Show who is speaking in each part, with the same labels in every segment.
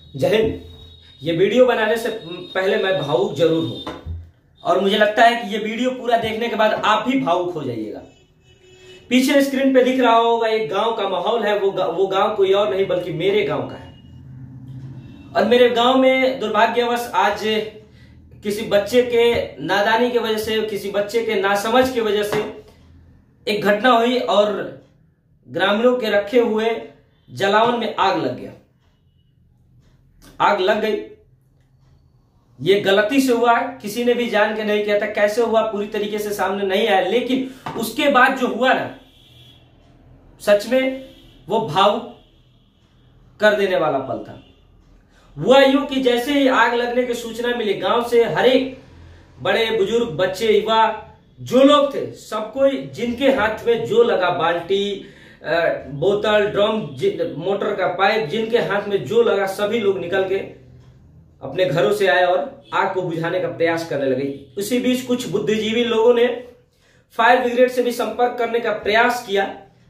Speaker 1: जय हिंद। ये वीडियो बनाने से पहले मैं भावुक जरूर हूं और मुझे लगता है कि ये वीडियो पूरा देखने के बाद आप भी भावुक हो जाइएगा। पीछे स्क्रीन पे दिख रहा होगा एक गांव का माहौल है। वो गांव कोई और नहीं बल्कि मेरे गांव का है। और मेरे गांव में दुर्भाग्यवश आज किसी बच्चे के नादानी की वजह से, किसी बच्चे के नासमझ की वजह से एक घटना हुई और ग्रामीणों के रखे हुए जलावन में आग लग गया। आग लग गई। ये गलती से हुआ, किसी ने भी जान के नहीं किया था। कैसे हुआ पूरी तरीके से सामने नहीं आया, लेकिन उसके बाद जो हुआ ना, सच में वो भावुक कर देने वाला पल था। हुआ यूं कि जैसे ही आग लगने की सूचना मिली, गांव से हर एक बड़े बुजुर्ग, बच्चे, युवा, जो लोग थे, सब कोई जिनके हाथ में जो लगा, बाल्टी, बोतल, ड्रम, मोटर का पाइप, जिनके हाथ में जो लगा, सभी लोग निकल के अपने घरों से आए और आग को बुझाने का प्रयास करने लगे। उसी बीच कुछ बुद्धिजीवी लोगों ने फायर ब्रिगेड से भी संपर्क करने का प्रयास किया,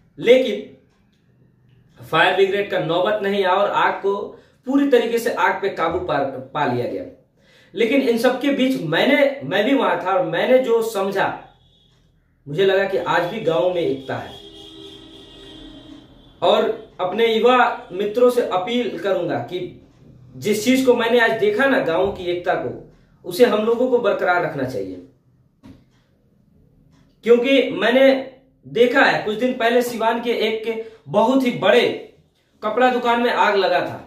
Speaker 1: लेकिन फायर ब्रिगेड का नौबत नहीं आया और आग को पूरी तरीके से आग पे काबू पा लिया गया। लेकिन इन सबके बीच मैं भी वहां था और मैंने जो समझा, मुझे लगा कि आज भी गांव में एकता है। और अपने युवा मित्रों से अपील करूंगा कि जिस चीज को मैंने आज देखा ना, गांव की एकता को, उसे हम लोगों को बरकरार रखना चाहिए। क्योंकि मैंने देखा है, कुछ दिन पहले सिवान के एक बहुत ही बड़े कपड़ा दुकान में आग लगा था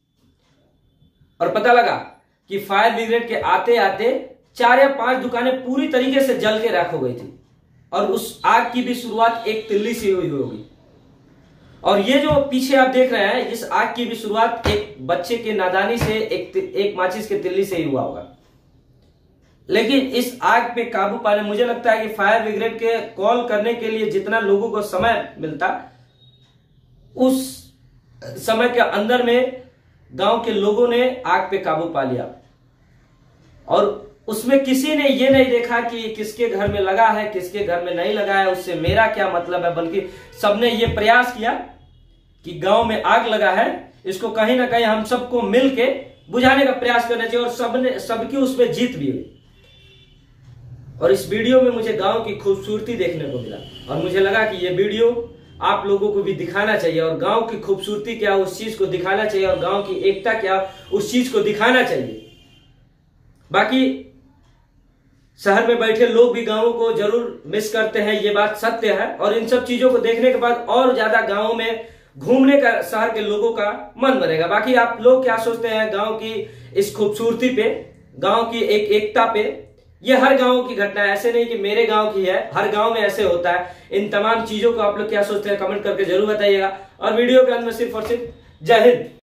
Speaker 1: और पता लगा कि फायर ब्रिगेड के आते आते 4 या 5 दुकानें पूरी तरीके से जल के राख हो गई थी। और उस आग की भी शुरुआत एक तिल्ली से हुई होगी। और ये जो पीछे आप देख रहे हैं, इस आग की भी शुरुआत एक बच्चे के नादानी से, एक माचिस के तिल्ली से ही हुआ होगा। लेकिन इस आग पे काबू पाने, मुझे लगता है कि फायर ब्रिगेड के कॉल करने के लिए जितना लोगों को समय मिलता, उस समय के अंदर में गांव के लोगों ने आग पे काबू पा लिया। और उसमें किसी ने ये नहीं देखा कि किसके घर में लगा है, किसके घर में नहीं लगा है, उससे मेरा क्या मतलब है, बल्कि सबने ये प्रयास किया कि गांव में आग लगा है, इसको कहीं ना कहीं हम सबको मिलके बुझाने का प्रयास करना चाहिए। और सबकी उसमें जीत भी हुई। और इस वीडियो में मुझे गांव की खूबसूरती देखने को मिला और मुझे लगा कि ये वीडियो आप लोगों को भी दिखाना चाहिए और गांव की खूबसूरती क्या उस चीज को दिखाना चाहिए और गांव की एकता क्या उस चीज को दिखाना चाहिए। बाकी शहर में बैठे लोग भी गांवों को जरूर मिस करते हैं, ये बात सत्य है। और इन सब चीजों को देखने के बाद और ज्यादा गांवों में घूमने का शहर के लोगों का मन बनेगा। बाकी आप लोग क्या सोचते हैं गांव की इस खूबसूरती पे, गांव की एक एकता पे? ये हर गांव की घटना है, ऐसे नहीं कि मेरे गांव की है, हर गांव में ऐसे होता है। इन तमाम चीजों को आप लोग क्या सोचते हैं, कमेंट करके जरूर बताइएगा। और वीडियो के अंत में सिर्फ और सिर्फ जय हिंद।